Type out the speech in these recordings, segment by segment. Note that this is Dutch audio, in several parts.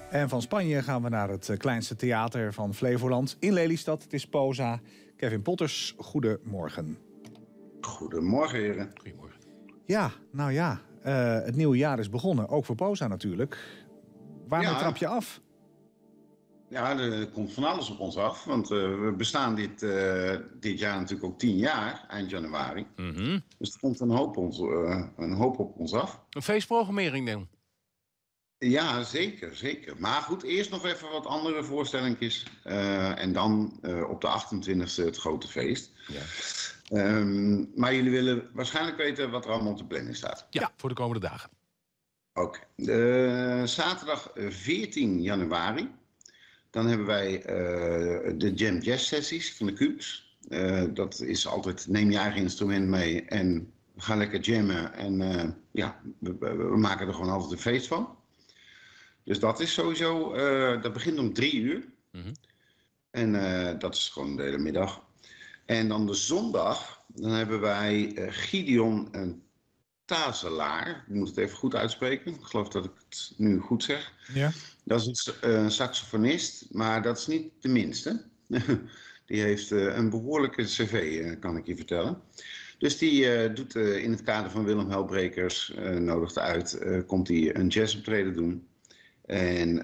En van Spanje gaan we naar het kleinste theater van Flevoland in Lelystad. Het is Poza. Kevin Potters, goedemorgen. Goedemorgen, heren. Goedemorgen. Ja, nou ja, het nieuwe jaar is begonnen. Ook voor Poza natuurlijk. Waarmee trap je af? Ja, er komt van alles op ons af. Want we bestaan dit jaar natuurlijk ook 10 jaar, eind januari. Mm-hmm. Dus er komt een hoop op ons af. Een feestprogrammering dan? Ja, zeker. Maar goed, eerst nog even wat andere voorstellingjes. En dan op de 28e het grote feest. Ja. Maar jullie willen waarschijnlijk weten wat er allemaal op de planning staat. Ja, voor de komende dagen. Oké. Zaterdag 14 januari. Dan hebben wij de Jam Jazz sessies van de Cubes. Dat is altijd, neem je eigen instrument mee en ga lekker jammen. En we maken er gewoon altijd een feest van. Dus dat is sowieso, dat begint om 3 uur. Mm-hmm. En dat is gewoon de hele middag. En dan de zondag, dan hebben wij Gideon Tazelaar. Ik moet het even goed uitspreken. Ik geloof dat ik het nu goed zeg. Ja. Dat is een saxofonist, maar dat is niet de minste. Die heeft een behoorlijke cv, kan ik je vertellen. Dus die doet in het kader van Willem Helbrekers, nodigt uit, komt hij een jazzoptreden doen. En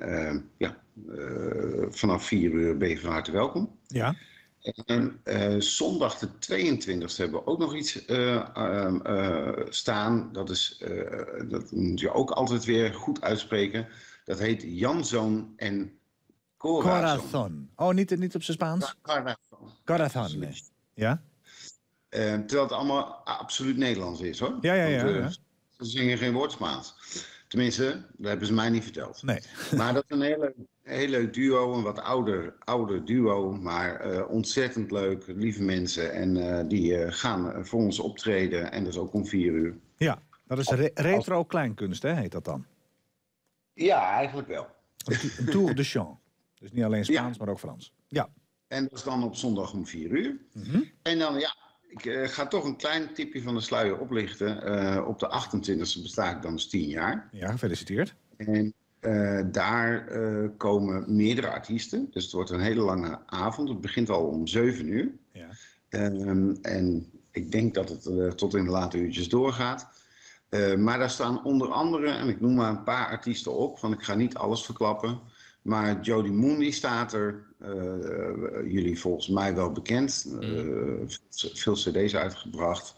vanaf 4 uur ben je van harte welkom. Ja. En zondag de 22e hebben we ook nog iets staan. Dat moet je ook altijd weer goed uitspreken. Dat heet Janzoon en Corazon. Oh, niet op zijn Spaans? Corazon. Ja? Terwijl het allemaal absoluut Nederlands is, hoor. Ja. Ze zingen geen woord Spaans. Tenminste, dat hebben ze mij niet verteld. Nee. Maar dat is een heel leuk duo, een wat ouder duo, maar ontzettend leuk, lieve mensen. En die gaan voor ons optreden en dat is ook om 4 uur. Ja, dat is retro kleinkunst, hè, heet dat dan? Ja, eigenlijk wel. Een tour de chant. Dus niet alleen Spaans, maar ook Frans. Ja. En dat is dan op zondag om 4 uur. Mm-hmm. En dan, ik ga toch een klein tipje van de sluier oplichten. Op de 28e besta ik dan dus 10 jaar. Ja, gefeliciteerd. En daar komen meerdere artiesten. Dus het wordt een hele lange avond. Het begint al om 7 uur. Ja. En ik denk dat het tot in de late uurtjes doorgaat. Maar daar staan onder andere, en ik noem maar een paar artiesten op, want ik ga niet alles verklappen. Maar Jody Moon die staat er, jullie volgens mij wel bekend, veel cd's uitgebracht.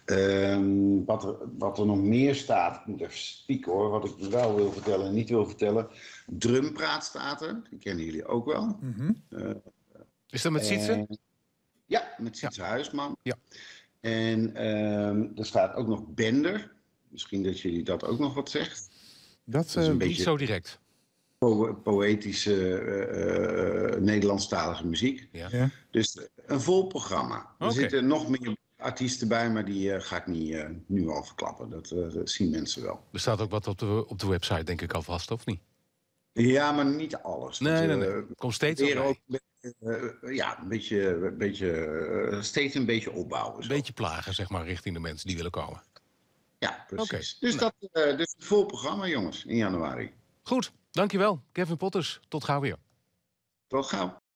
Wat er nog meer staat, ik moet even spieken hoor, wat ik wel wil vertellen en niet wil vertellen. Drumpraat staat er, die kennen jullie ook wel. Mm-hmm. Is dat met Sietse? Ja, met Sietse Huisman. Ja. En er staat ook nog Bender. Misschien dat jullie dat ook nog wat zegt. Dat is een beetje niet zo direct. Poëtische Nederlandstalige muziek. Ja. Dus een vol programma. Er Oké. zitten nog meer artiesten bij, maar die ga ik niet nu al verklappen. Dat zien mensen wel. Er staat ook wat op de website, denk ik alvast, of niet? Ja, maar niet alles. Nee. Komt steeds weer op. steeds een beetje opbouwen. Een beetje plagen, zeg maar, richting de mensen die willen komen. Ja, precies. Oké. Dus een vol programma, jongens, in januari. Goed, dankjewel. Kevin Potters, tot gauw weer. Tot gauw.